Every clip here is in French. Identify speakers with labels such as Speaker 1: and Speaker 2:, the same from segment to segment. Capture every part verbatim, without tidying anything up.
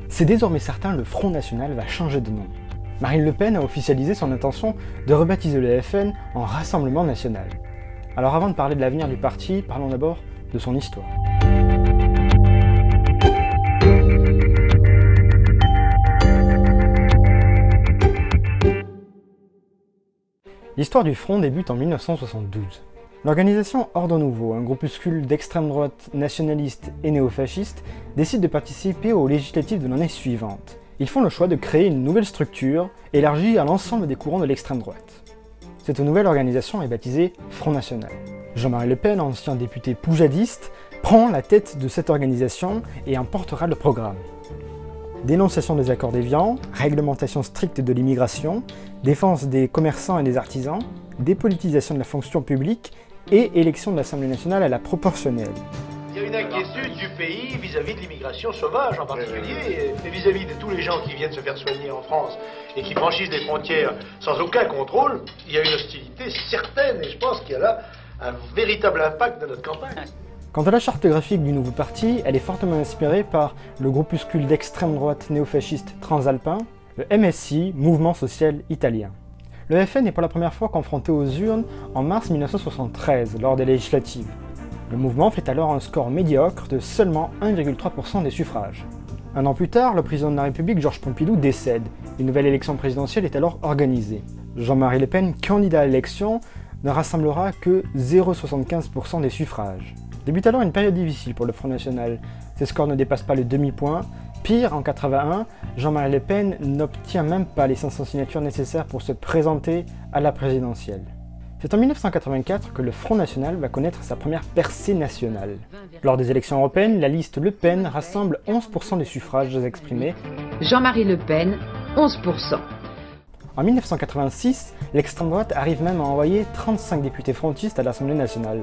Speaker 1: C'est désormais certain, le Front National va changer de nom. Marine Le Pen a officialisé son intention de rebaptiser le F N en Rassemblement National. Alors avant de parler de l'avenir du parti, parlons d'abord de son histoire. L'histoire du Front débute en mille neuf cent soixante-douze. L'organisation Ordre Nouveau, un groupuscule d'extrême droite nationaliste et néofasciste, décide de participer aux législatives de l'année suivante. Ils font le choix de créer une nouvelle structure, élargie à l'ensemble des courants de l'extrême droite. Cette nouvelle organisation est baptisée Front National. Jean-Marie Le Pen, ancien député poujadiste, prend la tête de cette organisation et en portera le programme. Dénonciation des accords d'Évian, réglementation stricte de l'immigration, défense des commerçants et des artisans, dépolitisation de la fonction publique et élection de l'Assemblée nationale à la proportionnelle.
Speaker 2: Il y a une inquiétude du pays vis-à-vis de l'immigration sauvage en particulier, et vis-à-vis de tous les gens qui viennent se faire soigner en France et qui franchissent des frontières sans aucun contrôle. Il y a une hostilité certaine et je pense qu'il y a là un véritable impact dans notre campagne.
Speaker 1: Quant à la charte graphique du nouveau parti, elle est fortement inspirée par le groupuscule d'extrême droite néofasciste transalpin, le M S I, Mouvement Social Italien. Le F N est pour la première fois confronté aux urnes en mars mille neuf cent soixante-treize, lors des législatives. Le mouvement fait alors un score médiocre de seulement un virgule trois pour cent des suffrages. Un an plus tard, le président de la République, Georges Pompidou, décède. Une nouvelle élection présidentielle est alors organisée. Jean-Marie Le Pen, candidat à l'élection, ne rassemblera que zéro virgule soixante-quinze pour cent des suffrages. Débute alors une période difficile pour le Front National. Ses scores ne dépassent pas le demi-point. Pire, en quatre-vingt-un, Jean-Marie Le Pen n'obtient même pas les cinq cents signatures nécessaires pour se présenter à la présidentielle. C'est en mille neuf cent quatre-vingt-quatre que le Front National va connaître sa première percée nationale. Lors des élections européennes, la liste Le Pen rassemble onze pour cent des suffrages exprimés.
Speaker 3: Jean-Marie Le Pen, onze pour cent.
Speaker 1: En mille neuf cent quatre-vingt-six, l'extrême droite arrive même à envoyer trente-cinq députés frontistes à l'Assemblée nationale.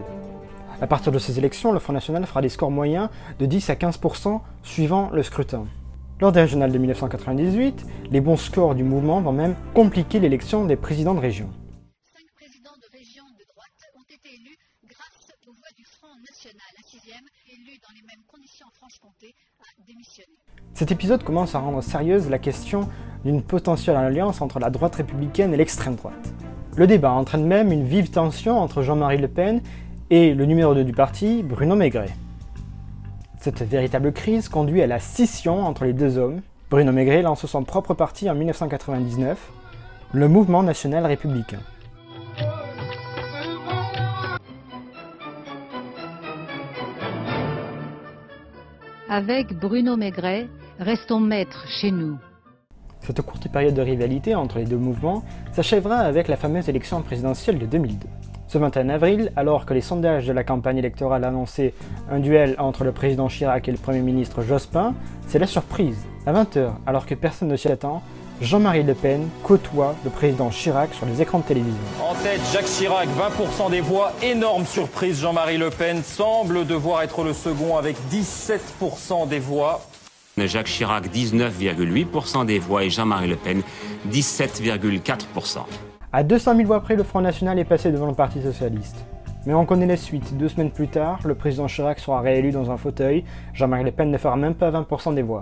Speaker 1: À partir de ces élections, le Front National fera des scores moyens de dix à quinze pour cent suivant le scrutin. Lors des régionales de mille neuf cent quatre-vingt-dix-huit, les bons scores du mouvement vont même compliquer l'élection des présidents de région.
Speaker 4: Cinq présidents de région de droite ont été élus grâce aux voix du Front National. Un sixième, élu dans les mêmes conditions en Franche-Comté, a démissionné.
Speaker 1: Cet épisode commence à rendre sérieuse la question d'une potentielle alliance entre la droite républicaine et l'extrême droite. Le débat entraîne même une vive tension entre Jean-Marie Le Pen et le numéro deux du parti, Bruno Maigret. Cette véritable crise conduit à la scission entre les deux hommes. Bruno Maigret lance son propre parti en mille neuf cent quatre-vingt-dix-neuf, le Mouvement National Républicain.
Speaker 3: Avec Bruno Maigret, restons maîtres chez nous.
Speaker 1: Cette courte période de rivalité entre les deux mouvements s'achèvera avec la fameuse élection présidentielle de deux mille deux. Ce vingt et un avril, alors que les sondages de la campagne électorale annonçaient un duel entre le président Chirac et le Premier ministre Jospin, c'est la surprise. À vingt heures, alors que personne ne s'y attend, Jean-Marie Le Pen côtoie le président Chirac sur les écrans de télévision.
Speaker 5: En tête, Jacques Chirac, vingt pour cent des voix. Énorme surprise, Jean-Marie Le Pen semble devoir être le second avec dix-sept pour cent des voix.
Speaker 6: Jacques Chirac, dix-neuf virgule huit pour cent des voix et Jean-Marie Le Pen, dix-sept virgule quatre pour cent.
Speaker 1: À deux cent mille voix près, le Front National est passé devant le Parti Socialiste. Mais on connaît la suite. Deux semaines plus tard, le président Chirac sera réélu dans un fauteuil. Jean-Marie Le Pen ne fera même pas vingt pour cent des voix.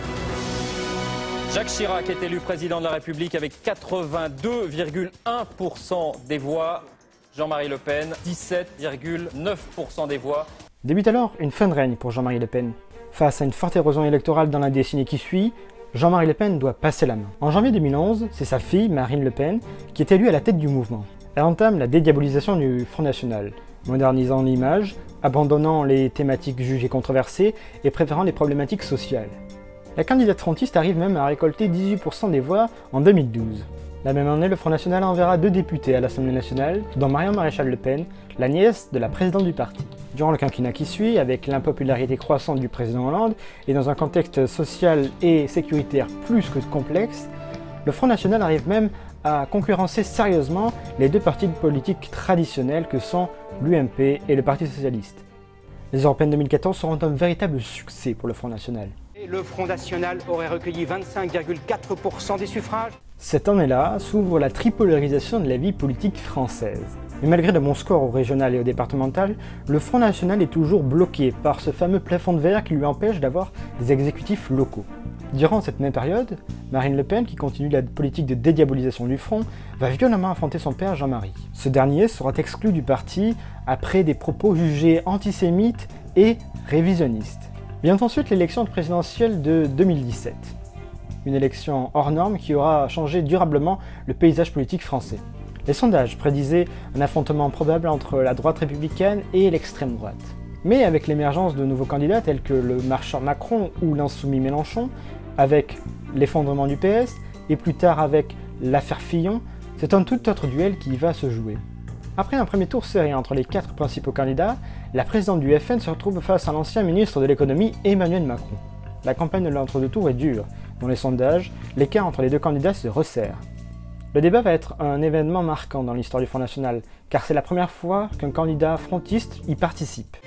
Speaker 5: Jacques Chirac est élu président de la République avec quatre-vingt-deux virgule un pour cent des voix. Jean-Marie Le Pen, dix-sept virgule neuf pour cent des voix.
Speaker 1: Débute alors une fin de règne pour Jean-Marie Le Pen. Face à une forte érosion électorale dans la décennie qui suit, Jean-Marie Le Pen doit passer la main. En janvier deux mille onze, c'est sa fille, Marine Le Pen, qui est élue à la tête du mouvement. Elle entame la dédiabolisation du Front National, modernisant l'image, abandonnant les thématiques jugées controversées et préférant les problématiques sociales. La candidate frontiste arrive même à récolter dix-huit pour cent des voix en deux mille douze. La même année, le Front National enverra deux députés à l'Assemblée nationale, dont Marion Maréchal Le Pen, la nièce de la présidente du parti. Durant le quinquennat qui suit, avec l'impopularité croissante du président Hollande, et dans un contexte social et sécuritaire plus que complexe, le Front National arrive même à concurrencer sérieusement les deux partis politiques traditionnels que sont l'U M P et le Parti Socialiste. Les européennes deux mille quatorze seront un véritable succès pour le Front National.
Speaker 7: Le Front National aurait recueilli vingt-cinq virgule quatre pour cent des suffrages.
Speaker 1: Cette année-là s'ouvre la tripolarisation de la vie politique française. Mais malgré de bons scores au régional et au départemental, le Front National est toujours bloqué par ce fameux plafond de verre qui lui empêche d'avoir des exécutifs locaux. Durant cette même période, Marine Le Pen, qui continue la politique de dédiabolisation du Front, va violemment affronter son père Jean-Marie. Ce dernier sera exclu du parti après des propos jugés antisémites et révisionnistes. Vient ensuite l'élection présidentielle de deux mille dix-sept. Une élection hors norme qui aura changé durablement le paysage politique français. Les sondages prédisaient un affrontement probable entre la droite républicaine et l'extrême droite. Mais avec l'émergence de nouveaux candidats tels que le marcheur Macron ou l'insoumis Mélenchon, avec l'effondrement du P S et plus tard avec l'affaire Fillon, c'est un tout autre duel qui va se jouer. Après un premier tour serré entre les quatre principaux candidats, la présidente du F N se retrouve face à l'ancien ministre de l'économie Emmanuel Macron. La campagne de l'entre-deux tours est dure. Dans les sondages, l'écart entre les deux candidats se resserre. Le débat va être un événement marquant dans l'histoire du Front National, car c'est la première fois qu'un candidat frontiste y participe.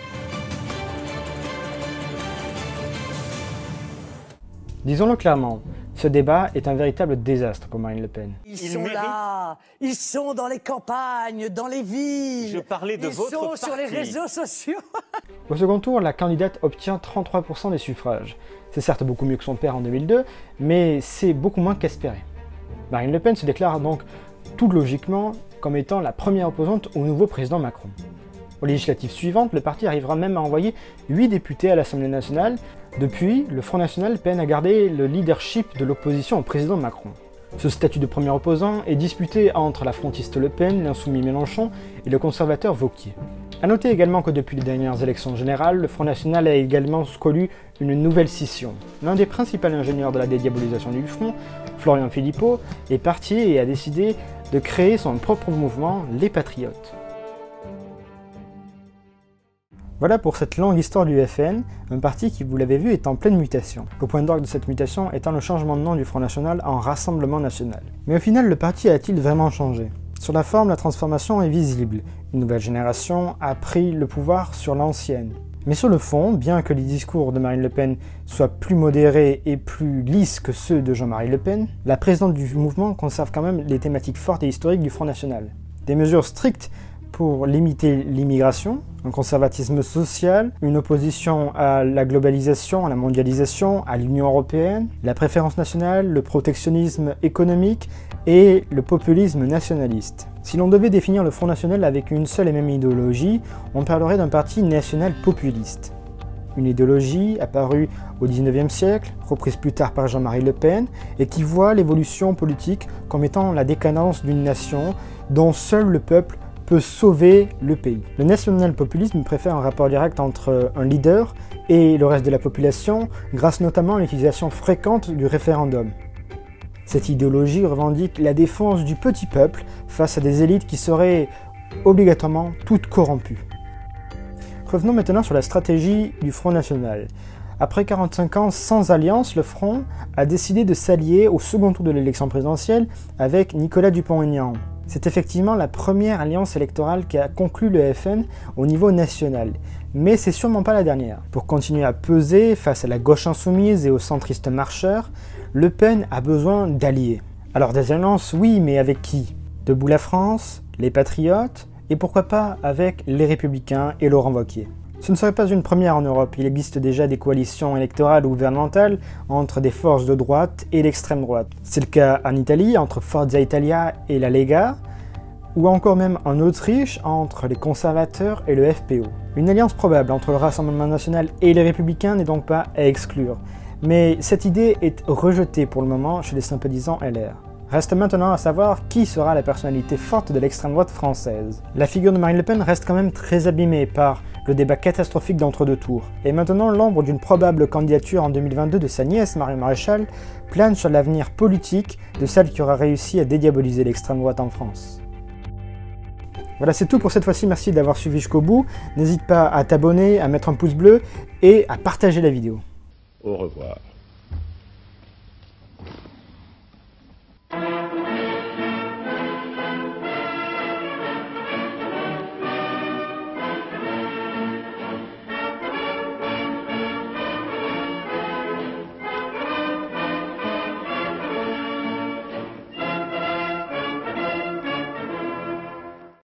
Speaker 1: Disons-le clairement, ce débat est un véritable désastre pour Marine Le Pen.
Speaker 8: Ils sont là, ils sont dans les campagnes, dans les villes,
Speaker 9: Je parlais de
Speaker 8: ils
Speaker 9: votre
Speaker 8: sont
Speaker 9: parti.
Speaker 8: sur les réseaux sociaux.
Speaker 1: Au second tour, la candidate obtient trente-trois pour cent des suffrages. C'est certes beaucoup mieux que son père en deux mille deux, mais c'est beaucoup moins qu'espéré. Marine Le Pen se déclare donc tout logiquement comme étant la première opposante au nouveau président Macron. Aux législatives suivantes, le parti arrivera même à envoyer huit députés à l'Assemblée nationale. Depuis, le Front National peine à garder le leadership de l'opposition au président Macron. Ce statut de premier opposant est disputé entre la frontiste Le Pen, l'insoumis Mélenchon et le conservateur Wauquiez. A noter également que depuis les dernières élections générales, le Front National a également connu une nouvelle scission. L'un des principaux ingénieurs de la dédiabolisation du Front, Florian Philippot, est parti et a décidé de créer son propre mouvement, les Patriotes. Voilà pour cette longue histoire du F N, un parti qui, vous l'avez vu, est en pleine mutation. Le point d'orgue de cette mutation étant le changement de nom du Front National en Rassemblement National. Mais au final, le parti a-t-il vraiment changé? Sur la forme, la transformation est visible. Une nouvelle génération a pris le pouvoir sur l'ancienne. Mais sur le fond, bien que les discours de Marine Le Pen soient plus modérés et plus lisses que ceux de Jean-Marie Le Pen, la présidente du mouvement conserve quand même les thématiques fortes et historiques du Front National. Des mesures strictes pour limiter l'immigration, un conservatisme social, une opposition à la globalisation, à la mondialisation, à l'Union européenne, la préférence nationale, le protectionnisme économique et le populisme nationaliste. Si l'on devait définir le Front National avec une seule et même idéologie, on parlerait d'un parti national populiste. Une idéologie apparue au dix-neuvième siècle, reprise plus tard par Jean-Marie Le Pen, et qui voit l'évolution politique comme étant la décadence d'une nation dont seul le peuple peut sauver le pays. Le national-populisme préfère un rapport direct entre un leader et le reste de la population, grâce notamment à l'utilisation fréquente du référendum. Cette idéologie revendique la défense du petit peuple face à des élites qui seraient obligatoirement toutes corrompues. Revenons maintenant sur la stratégie du Front National. Après quarante-cinq ans sans alliance, le Front a décidé de s'allier au second tour de l'élection présidentielle avec Nicolas Dupont-Aignan. C'est effectivement la première alliance électorale qui a conclu le F N au niveau national, mais c'est sûrement pas la dernière. Pour continuer à peser face à la gauche insoumise et aux centristes marcheurs, Le Pen a besoin d'alliés. Alors des alliances, oui, mais avec qui? Debout la France, les Patriotes, et pourquoi pas avec les Républicains et Laurent Wauquiez. Ce ne serait pas une première en Europe, il existe déjà des coalitions électorales ou gouvernementales entre des forces de droite et d'extrême droite. C'est le cas en Italie, entre Forza Italia et la Lega, ou encore même en Autriche, entre les conservateurs et le F P O. Une alliance probable entre le Rassemblement National et les Républicains n'est donc pas à exclure, mais cette idée est rejetée pour le moment chez les sympathisants L R. Reste maintenant à savoir qui sera la personnalité forte de l'extrême droite française. La figure de Marine Le Pen reste quand même très abîmée par le débat catastrophique d'entre-deux tours. Et maintenant, l'ombre d'une probable candidature en deux mille vingt-deux de sa nièce, Marion Maréchal, plane sur l'avenir politique de celle qui aura réussi à dédiaboliser l'extrême droite en France. Voilà, c'est tout pour cette fois-ci, merci d'avoir suivi jusqu'au bout. N'hésite pas à t'abonner, à mettre un pouce bleu et à partager la vidéo.
Speaker 10: Au revoir.